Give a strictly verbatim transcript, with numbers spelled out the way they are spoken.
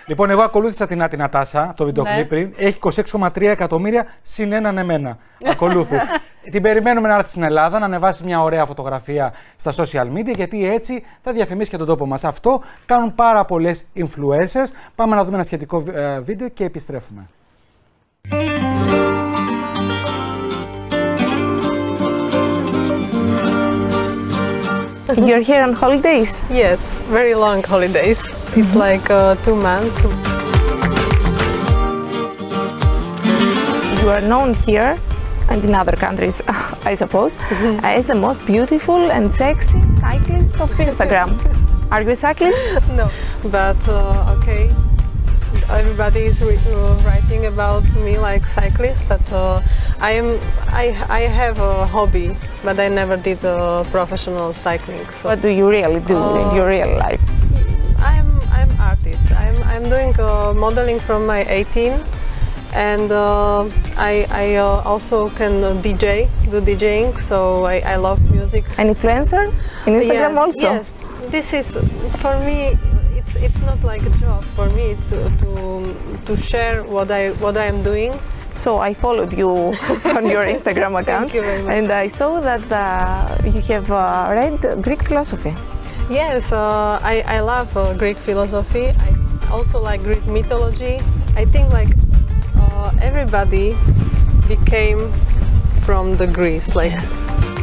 Λοιπόν, εγώ ακολούθησα την Νάτι Νατάσα, το βιντεοκλίπ Ναι. πριν. Έχει είκοσι έξι κόμμα τρία εκατομμύρια συν έναν εμένα. Ακολούθους. Την περιμένουμε να έρθει στην Ελλάδα, να ανεβάσει μια ωραία φωτογραφία στα social media, γιατί έτσι θα διαφημίσει και τον τόπο μας. Αυτό κάνουν πάρα πολλές influencers. Πάμε να δούμε ένα σχετικό ε, βίντεο και επιστρέφουμε. You're here on holidays? Yes, very long holidays. It's like uh, two months. You are known here and in other countries, I suppose, as the most beautiful and sexy cyclist of Instagram. Are you a cyclist? No, but uh, okay. Everybody is re uh, writing about me like cyclist, but uh, I am. I I have a hobby, but I never did uh, professional cycling. So. What do you really do uh, in your real life? I'm I'm artist. I'm I'm doing uh, modeling from my eighteen, and uh, I I uh, also can uh, D J, do DJing. So I I love music. An influencer in Instagram yes, also. Yes, this is for me. It's it's not like a job for me. It's to to to share what I what I am doing. So I followed you on your Instagram account, Thank you very much. and I saw that uh, you have uh, read Greek philosophy. Yes, uh, I I love uh, Greek philosophy. I also like Greek mythology. I think like uh, everybody became from the Greece. Like Yes.